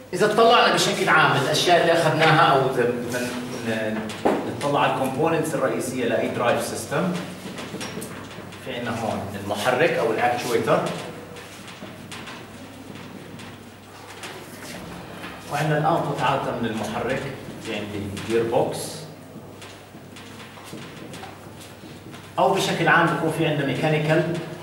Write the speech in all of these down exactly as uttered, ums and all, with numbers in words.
اذا اطلعنا بشكل عام الاشياء اللي اخذناها او نطلع على الكومبوننتس الرئيسيه لاي درايف سيستم، في عندنا هون المحرك او الاكتويتر، وعندنا الاوتبوت عاده من المحرك، في عندي جير بوكس، او بشكل عام بيكون في عندنا ميكانيكال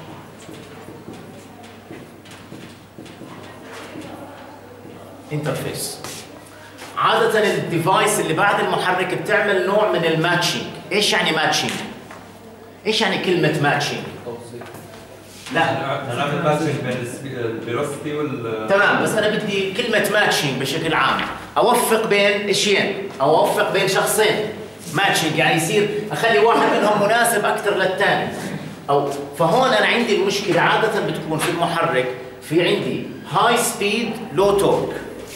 انترفيس. عادة الديفايس اللي بعد المحرك بتعمل نوع من الماتشنج. ايش يعني ماتشنج؟ ايش يعني كلمة ماتشنج؟ لا نعمل ماتشنج بين الفيلوسيتي وال تمام، بس انا بدي كلمة ماتشنج بشكل عام، اوفق بين اشيين، او اوفق بين شخصين. ماتشنج يعني يصير اخلي واحد منهم مناسب اكثر للثاني. او فهون انا عندي المشكلة عادة بتكون في المحرك، في عندي هاي سبيد لو تورك.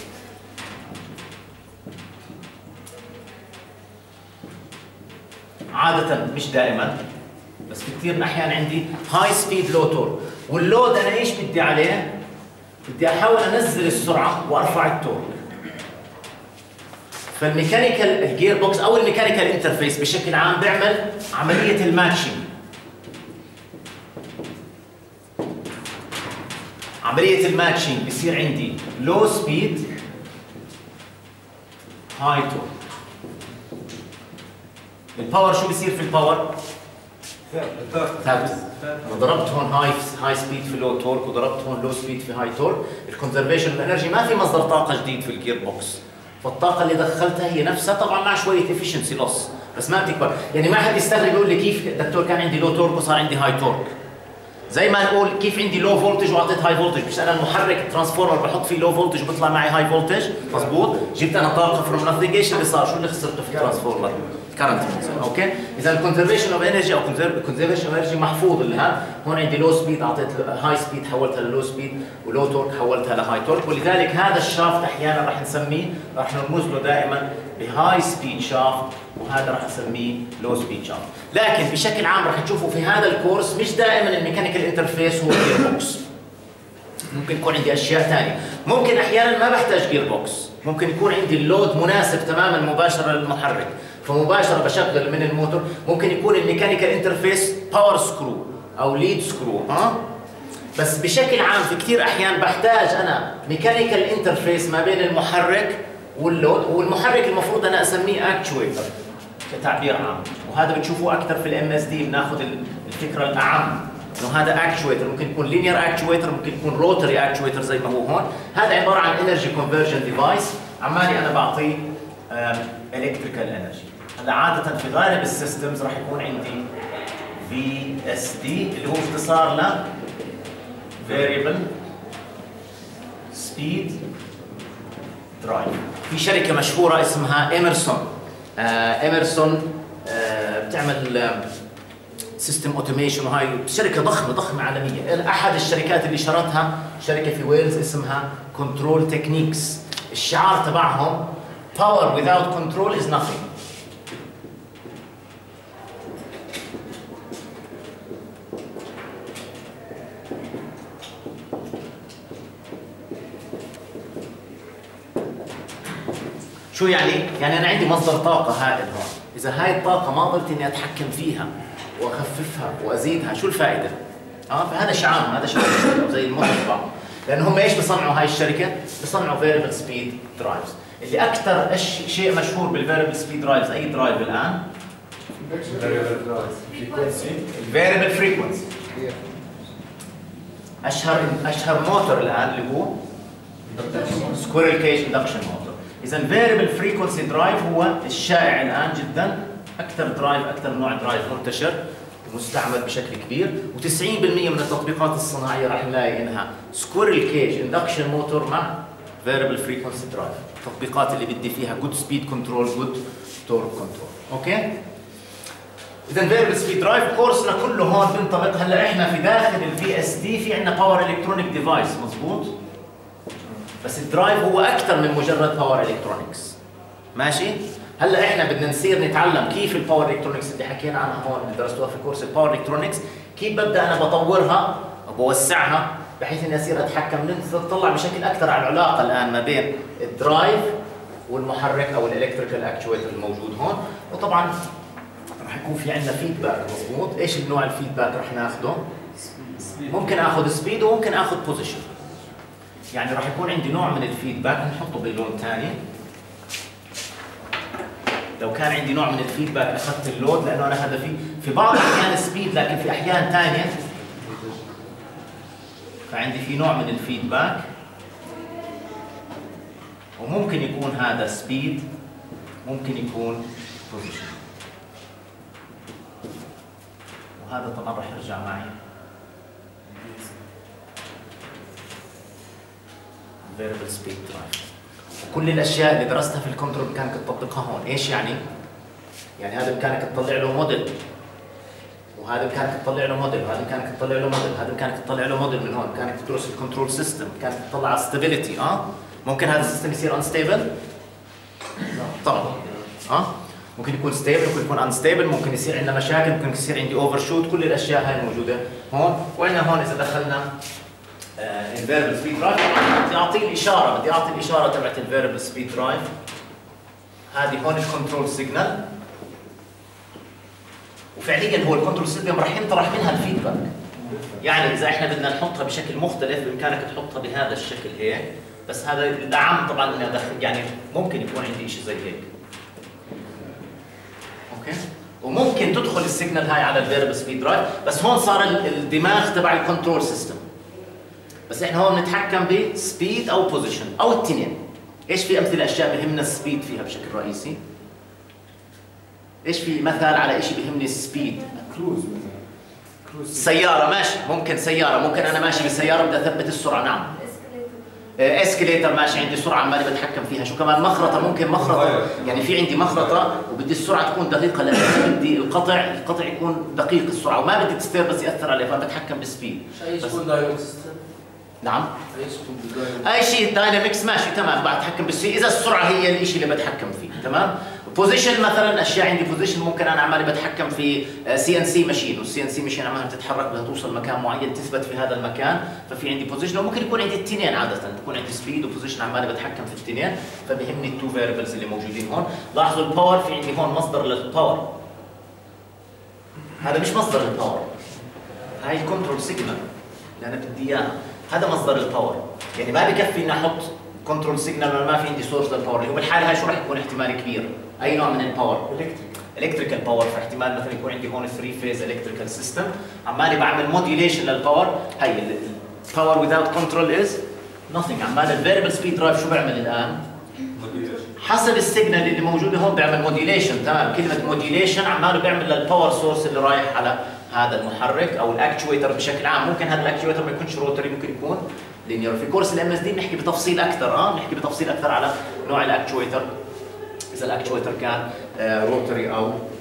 عادة مش دائما، بس في كثير من الأحيان عندي هاي سبيد لو تورك، واللود أنا إيش بدي عليه؟ بدي أحاول أنزل السرعة وأرفع التورك. فالميكانيكال الجير بوكس أو الميكانيكال انترفيس بشكل عام بيعمل عملية الماتشنج. عملية الماتشنج بصير عندي لو سبيد هاي تورك. الباور شو بصير في الباور؟ ثابت. ضربت هون هاي هاي سبيد في لو تورك وضربت هون لو سبيد في هاي تورك، الكونزرفيشن الانرجي ما في مصدر طاقه جديد في الجير بوكس، فالطاقه اللي دخلتها هي نفسها، طبعا مع شويه افشنسي لوس بس ما بتكبر. يعني ما حد يستغرب يقول لي كيف دكتور كان عندي لو تورك وصار عندي هاي تورك. زي ما نقول كيف عندي لو فولتج واعطيت هاي فولتج، مش انا المحرك الترانسفورمر بحط فيه لو فولتج وبيطلع معي هاي فولتج، مضبوط؟ جبت انا طاقه فروم نثينج، ايش اللي صار؟ شو اللي خسرته في الترانسفورمر؟ كرنت. اوكي؟ اذا الكونزرفيشن اوف انرجي او كونزرفيشن اوف انرجي محفوظ لها، هون عندي لو سبيد اعطيت هاي سبيد حولتها للو سبيد، ولو تورك حولتها لهاي تورك، ولذلك هذا الشافت احيانا راح نسميه، راح نرمز له دائما بهاي سبيد شافت، وهذا راح نسميه لو سبيد شافت. لكن بشكل عام راح تشوفوا في هذا الكورس مش دائما الميكانيكال انترفيس هو جير بوكس. ممكن يكون عندي اشياء ثانيه، ممكن احيانا ما بحتاج جير بوكس، ممكن يكون عندي اللود مناسب تماما مباشره للمحرك، فمباشره بشغل من الموتور. ممكن يكون الميكانيكال انترفيس باور سكرو او ليد سكرو، ها؟ بس بشكل عام في كثير احيان بحتاج انا ميكانيكال انترفيس ما بين المحرك واللود، والمحرك المفروض انا اسميه اكتويتر كتعبير عام، وهذا بتشوفوه اكثر في الام اس دي، بناخذ الفكره الاعم انه هذا اكتويتر، ممكن يكون لينير اكتويتر، ممكن يكون روتري اكتويتر زي ما هو هون. هذا عباره عن انرجي كونفرجن ديفايس، عمالي انا بعطيه الكتريكال انرجي. هلا عاده في غالب السيستمز راح يكون عندي في اس دي اللي هو اختصار ل Variable Speed Drive. في شركه مشهوره اسمها ايمرسون. ايمرسون بتعمل سيستم اوتوميشن، وهاي شركه ضخمه ضخمه عالميه. احد الشركات اللي شرتها شركه في ويلز اسمها كنترول تكنيكس. الشعار تبعهم Power without control is nothing. شو يعني؟ يعني أنا عندي مصدر طاقة هائل هون، إذا هاي الطاقة ما قدرت إني أتحكم فيها وأخففها وأزيدها، شو الفائدة؟ آه فهذا شعار، هذا شعار زي الموتور تبعهم، لأن هم إيش بيصنعوا هاي الشركة؟ بيصنعوا Variable Speed Drives، اللي أكثر شيء مشهور بالفيربل سبيد درايفز، أي درايف الآن؟ الفيربل فريكونسي. أشهر أشهر موتور الآن اللي هو سكويرل كيج اندكشن موتور. إذا الفيربل فريكونسي درايف هو الشائع الآن جدا، أكثر درايف، أكثر نوع درايف منتشر ومستعمل بشكل كبير، وتسعين بالمئة من التطبيقات الصناعية راح نلاقي إنها سكويرل كيج اندكشن موتور مع فيربل فريكونسي درايف. التطبيقات اللي بدي فيها جود سبيد كنترول، جود تورك كنترول. اوكي؟ اذا فيربل سبيد درايف كورسنا كله هون بنطبق. هلا احنا في داخل الفي اس دي في عندنا باور الكترونيك ديفايس، مضبوط؟ بس الدرايف هو اكثر من مجرد باور الكترونكس. ماشي؟ هلا احنا بدنا نصير نتعلم كيف الباور الكترونكس اللي حكينا عنها هون اللي درستوها في كورس الباور الكترونكس، كيف ببدا انا بطورها وبوسعها بحيث اني اصير اتحكم. نطلع بشكل اكثر على العلاقه الان ما بين الدرايف والمحرك او الالكتريكال اكتويتر الموجود هون. وطبعا راح يكون في عندنا فيدباك مضبوط. ايش النوع الفيدباك راح ناخذه؟ ممكن اخذ سبيد وممكن اخذ بوزيشن. يعني راح يكون عندي نوع من الفيدباك نحطه بلون ثاني. لو كان عندي نوع من الفيدباك اخذت اللود، لانه انا هدفي في بعض الاحيان سبيد، لكن في احيان ثانيه فعندي في نوع من الفيدباك، وممكن يكون هذا سبيد، ممكن يكون بوزيشن. وهذا طبعا راح يرجع معي variable speed drive. وكل الاشياء اللي درستها في الكنترول بامكانك تطبقها هون. ايش يعني؟ يعني هذا بامكانك تطلع له موديل، وهذا بامكانك تطلع له موديل، وهذا بامكانك تطلع له موديل، وهذا بامكانك تطلع له موديل من هون. بامكانك تدرس الكنترول سيستم، بامكانك تطلع على ستابيليتي. اه ممكن هذا السيستم يصير انستيبل؟ طبعا. اه ممكن يكون ستيبل، ممكن يكون انستيبل، ممكن يصير عندنا مشاكل، ممكن يصير عندي اوفر شوت. كل الاشياء هاي موجوده هون. وعندنا هون اذا دخلنا الفيربل سبيد درايف، بدي اعطيه الاشاره، بدي اعطي الاشاره تبعت الفيربل سبيد درايف. هذه هون الكنترول سيجنال، وفعليا هو الكنترول سيجنال راح ينطرح منها الفيدباك. يعني اذا احنا بدنا نحطها بشكل مختلف بامكانك تحطها بهذا الشكل هيك، بس هذا دعم طبعا اني ادخل، يعني ممكن يكون عندي شيء زي هيك. اوكي؟ وممكن تدخل السيجنال هاي على الفيربل سبيد درايف، بس هون صار الدماغ تبع الكنترول سيستم. بس احنا هون بنتحكم بسبيد او بوزيشن او التنين. ايش في امثله اشياء بهمنا السبيد فيها بشكل رئيسي؟ ايش في مثال على شيء بهمني السبيد؟ كروز مثلا. كروز سياره ماشي، ممكن سياره، ممكن انا ماشي بسياره بدي اثبت السرعه. نعم. اسكليتر ماشي، عندي سرعه عمالي بتحكم فيها. شو كمان؟ مخرطه، ممكن مخرطه، يعني في عندي مخرطه وبدي السرعه تكون دقيقه، لانه بدي القطع القطع يكون دقيق السرعه، وما بدي تستير بس ياثر عليه، فبتحكم بالسبيد. اي شيء يكون دايناميك سيستم. نعم. اي شيء يكون دايناميك. اي شيء داينامكس ماشي تمام، بتحكم بالسي اذا السرعه هي الشيء اللي بتحكم فيه. تمام. بوزيشن مثلا، اشياء عندي بوزيشن، ممكن انا عمالي بتحكم في سي ان سي ماشين، والسي ان سي ماشين عمالها تتحرك، بدها توصل مكان معين تثبت في هذا المكان، ففي عندي بوزيشن. وممكن يكون عندي التنين، عاده بكون عندي سبيد وبوزيشن عمالي بتحكم في التنين، فبهمني التو فاريبلز اللي موجودين هون. لاحظوا الباور، في عندي هون مصدر للباور. هذا مش مصدر الباور، هاي الكنترول سيجنال اللي انا بدي اياها، هذا مصدر الباور. يعني ما بكفي اني احط كنترول سيجنال وانا ما في عندي سورس للباور، اللي هو بالحاله هاي شو راح يكون احتمال كبير؟ اي نوع من الباور؟ الكتريك. الكتريكال باور. فاحتمال مثلا يكون عندي هون ثري فيز الكتريكال سيستم، عمالي بعمل موديوليشن للباور. هي الباور ويزاوت كنترول از nothing. عمال الفيربل سبيد درايف شو بيعمل الان؟ حسب السيجنال اللي موجوده هون بيعمل موديوليشن. تمام. كلمه موديوليشن عماله بيعمل للباور سورس اللي رايح على هذا المحرك او الاكتويتر بشكل عام. ممكن هذا الاكتويتر ما يكونش روتري، ممكن يكون لينير. في كورس الام اس دي بنحكي بتفصيل اكثر، اه بنحكي بتفصيل اكثر على نوع الاكتويتر، اذا الاكتويتر كان روتري او